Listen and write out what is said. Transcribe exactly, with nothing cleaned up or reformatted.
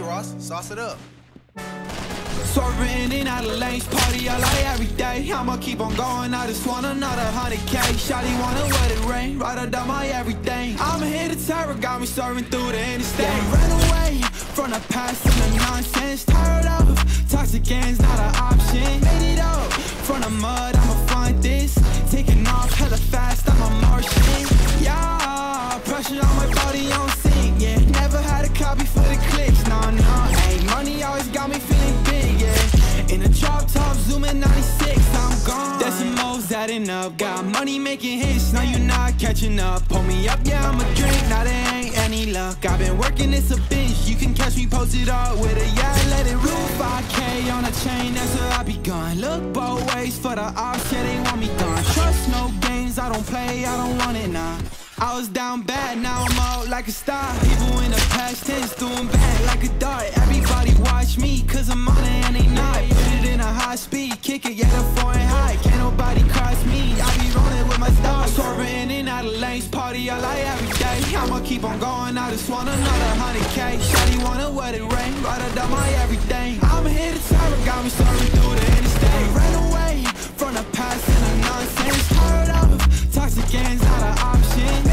Ross, sauce it up. Swerving in out of lanes, party all like every day. I'ma keep on going, I just want another hundred K. Shawty wanna let it rain, right under my everything. I'ma hit the terror, got me serving through the interstate. Yeah, ran away from the past and the nonsense. Tired of toxic ends, not an option. Made it up from the mud, I'ma find this. Taking off hella fast, I'm a Martian. Yeah, pressure on my body on sync, yeah. Never had a copy for the clicks, nah, nah. Hey, money always got me feeling big, yeah. In a drop top, zooming ninety-six, I'm gone. Decimals adding up, got money making hits, now you not catching up. Pull me up, yeah, I'ma drink, now there ain't any luck. I've been working this a bitch, you can catch me posted up with a yeah, let it roll. five K on a chain, that's where I be gone. Look both ways for the ops, yeah, they want me gone. Trust no games, I don't play, I don't want it, nah. I was down bad, now I'm out like a star. People in the past tense doing bad like a dart. Everybody watch me, cause I'm on it and they not. Put it in a high speed, kick it, yeah, the foreign high. Can't nobody cross me, I be rolling with my stars. Swerving in out of lanes, party all like every day. I'ma keep on going, I just want another hundred K. Shawty wanna let it rain, right under my everything. I'ma hit the tower, got me serving through the interstate. Ran away from the past and the nonsense. Tired of toxic ends, not an option.